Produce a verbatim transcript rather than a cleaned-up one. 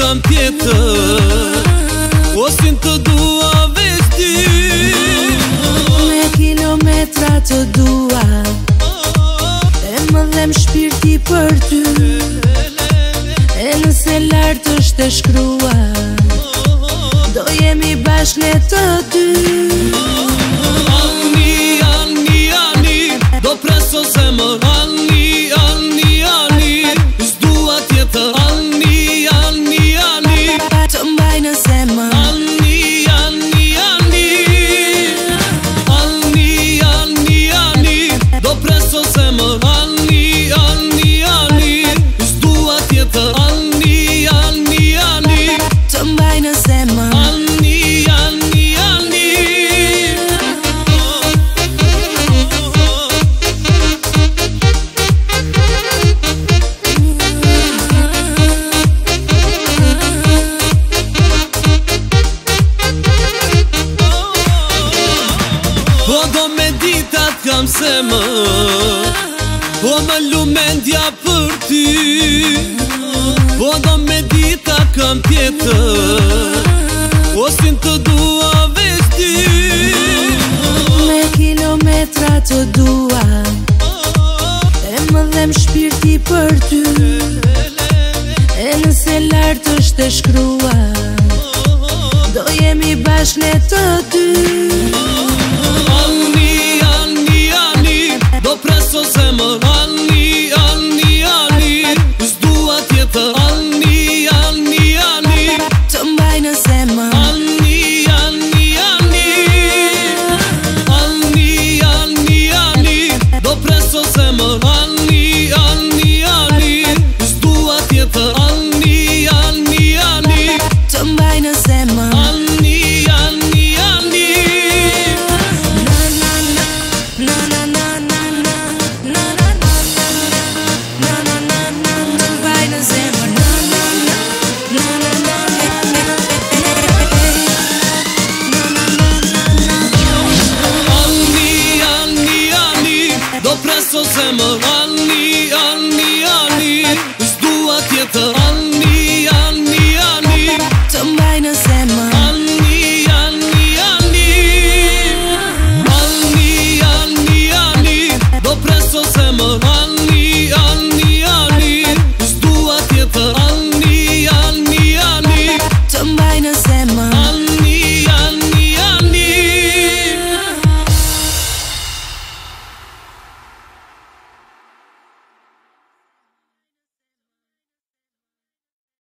kam tjetër, o sin të dua veç ty. Me kilometra të dua, e më dhem shpirti për ty. E nëse lartë është e shkruar, do jemi bashkë ne të dy. Ani, ani, ani, do preso zemër. Ani, ani, ani, s'dua tjetër. Ani, ani, ani, të mbaj në zemër. Ani, ani, ani, ani, ani, ani, do preso zemër. Ani, ani, ani, s'dua tjetër. Ani, ani, ani, të mbaj në zemër. Ani, ani, ani. Po do me ditat kam zemër, po më lumendja për ty. Po do me dita kam tjetër, o sin të dua veç ty. Me kilometra të dua, e më dhem shpirti për ty. E nëse lartë është e shkruar, do jemi bashkë ne të dy. Ani, ani, ani, do preso zemër. Ani, ani, ani, s'dua tjetër. Ani, ani, ani, të mbaj në zemër. Ani, ani, ani, ani, ani, ani, do preso zemër. Ani, ani, ani, s'dua tjetër. Ani, ani, ani, të mbaj në zemër. Ani, ani, ani. Na na na na na na na na na na na na na, të mbaj në zemër. Na na na na na Ani, ani, ani, do preso zemër. Ani,